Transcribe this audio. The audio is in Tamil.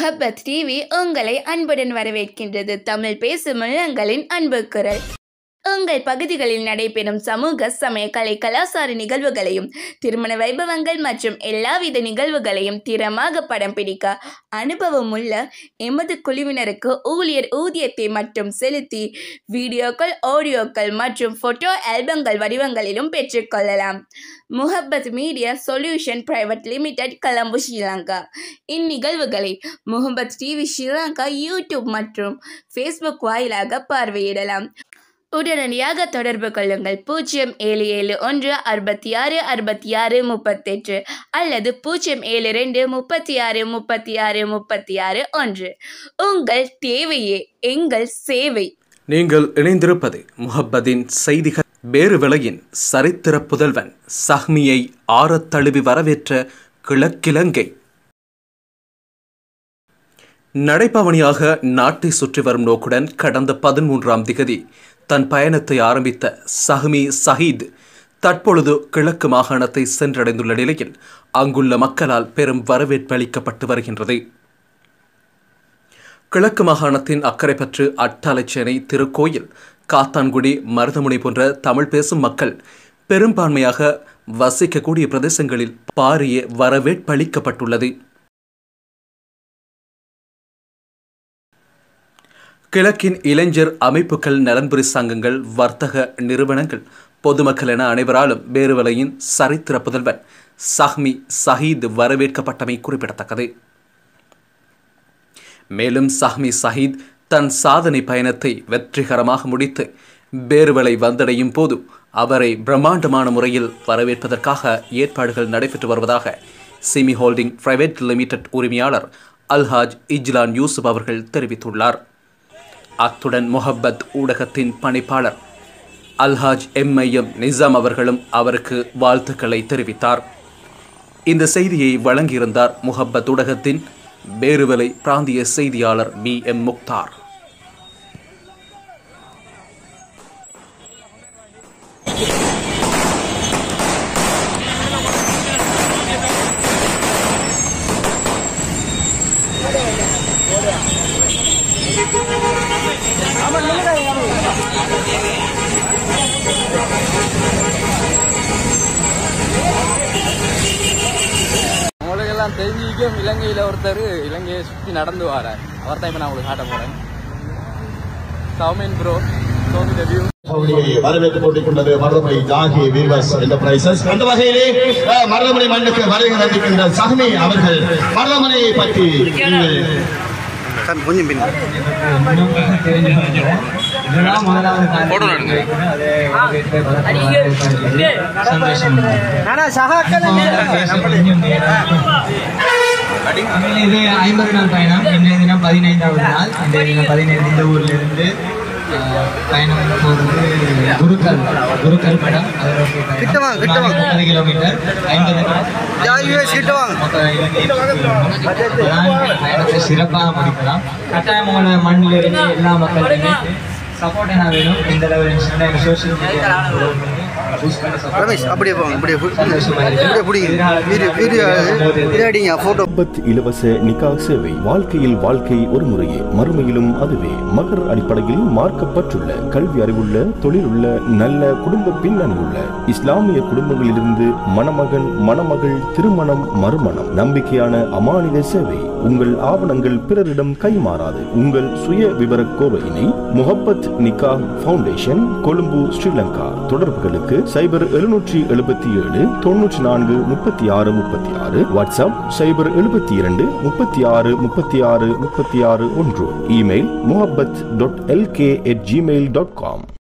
முஹப்பத் டிவி உங்களை அன்புடன் வரவேற்கின்றது. தமிழ் பேசும் உள்ளங்களின் அன்பு குரல். உங்கள் பகுதிகளில் நடைபெறும் சமூக, சமய, கலை, கலாச்சார நிகழ்வுகளையும், திருமண வைபவங்கள் மற்றும் எல்லாவித நிகழ்வுகளையும் திறமாக படம் பிடிக்க அனுபவம் உள்ள எமது குழுவினருக்கு ஊதியத்தை மட்டும் செலுத்தி வீடியோக்கள், ஆடியோக்கள் மற்றும் போட்டோ ஆல்பங்கள் வடிவங்களிலும் பெற்றுக்கொள்ளலாம். முஹப்பத் மீடியா சொல்யூஷன் பிரைவேட் லிமிடெட், கொலம்பு, ஸ்ரீலங்கா. இந்நிகழ்வுகளை முஹப்பத் டிவி ஸ்ரீலங்கா யூடியூப் மற்றும் ஃபேஸ்புக் வாயிலாக பார்வையிடலாம். உடனடியாக தொடர்பு கொள்ளுங்கள் 0771 66 66 38 அல்லது 072 36 36 36 1. உங்கள் தேவையே எங்கள் சேவை. நீங்கள் இணைந்திருப்பது முஹப்பத்தின் செய்திகள். பேருவளையின் சரித்திர புதல்வன் சஹ்மியை ஆறத் தழுவி வரவேற்ற கிழக்கிலங்கை. நடைபவனியாக நாட்டை சுற்றி வரும் நோக்குடன் கடந்த 13ஆம் திகதி தன் பயணத்தை ஆரம்பித்த சஹ்மி சஹீத் தற்பொழுது கிழக்கு மாகாணத்தை சென்றடைந்துள்ள நிலையில் அங்குள்ள மக்களால் பெரும் வரவேற்பு அளிக்கப்பட்டு வருகின்றது. கிழக்கு மாகாணத்தின் அக்கரைப்பற்று, அட்டாளைச்சேனை, திருக்கோயில், காத்தான்குடி, மருதமுனை போன்ற தமிழ் பேசும் மக்கள் பெரும்பான்மையாக வசிக்கக்கூடிய பிரதேசங்களில் பாரிய வரவேற்பு அளிக்கப்பட்டுள்ளது. கிழக்கின் இளைஞர் அமைப்புகள், நலன்புரி சங்கங்கள், வர்த்தக நிறுவனங்கள், பொதுமக்கள் என அனைவராலும் பேருவளையின் சரித்திர புதல்வன் சஹ்மி சஹீத் வரவேற்கப்பட்டமை குறிப்பிடத்தக்கது. மேலும் சஹ்மி சஹீத் தன் சாதனை பயணத்தை வெற்றிகரமாக முடித்து பேருவளை வந்தடையும் போது அவரை பிரம்மாண்டமான முறையில் வரவேற்பதற்காக ஏற்பாடுகள் நடைபெற்று வருவதாக சிமி ஹோல்டிங் பிரைவேட் லிமிடெட் உரிமையாளர் அல்ஹாஜ் இஜ்லான் யூசுப் அவர்கள் தெரிவித்துள்ளார். அத்துடன் முஹப்பத் ஊடகத்தின் பணிப்பாளர் அல்ஹாஜ் எம் நிசாம் அவர்களும் அவருக்கு வாழ்த்துக்களை தெரிவித்தார். இந்த செய்தியை வழங்கியிருந்தார் முஹப்பத் ஊடகத்தின் பேருவளை பிராந்திய செய்தியாளர் எம் முக்தார். உங்களுக்கெல்லாம் தெரிஞ்சிக்கும் இலங்கையில் ஒருத்தர் இலங்கையை சுற்றி நடந்து வரார். அவர் தான் இப்போ நான் உங்களுக்கு காட்ட போறேன். சௌமின் ப்ரோ வரவேற்றுக் கொண்டிருக்கின்றது மருதமலை ஜாகி வீவர்ஸ் என்டர்பிரைசஸ். அந்த வகையிலே மருதமலை மண்ணுக்கு வருகை தந்திருக்கின்ற சஹ்மி அவர்கள் மருதமலையை பற்றி கொஞ்சம் பின் இது 50 நாள் பயணம். இன்றைய தினம் 15வது நாள். இன்றைய தினம் 15 இந்த ஊர்ல இருந்து பயணம் போகிறது குருக்கல் மடம். 30 கிலோமீட்டர் 50 நாள் பயணத்தை சிறப்பாக முடிக்கலாம். கட்டாயமான மண்ணில் இருந்து எல்லா மக்களுமே சப்போர்ட் என்ன வேணும். இந்த அளவு சோசியல் மீடியா இலவச நிக்கா சேவை. வாழ்க்கையில் வாழ்க்கை ஒரு முறையே, மறுமையிலும் அதுவே. மகர் அடிப்படையில் மார்க்கப்பட்டுள்ள, கல்வி அறிவுள்ள, தொழிலுள்ள, நல்ல குடும்ப பின்னணியுள்ள இஸ்லாமிய குடும்பங்களிலிருந்து மணமகன் மணமகள் திருமணம் மறுமணம் நம்பிக்கையான அமானித சேவை. உங்கள் ஆவணங்கள் பிறரிடம் கைமாறாது. உங்கள் சுய விவர கோவையினை முஹப்பத் நிக்கா ஃபவுண்டேஷன், கொழும்பு, ஸ்ரீலங்கா. தொடர்புகளுக்கு 0777 94 36 36, வாட்ஸ்அப் 072 36 36 36 1, இமெயில் muhabbat.lk@gmail.com.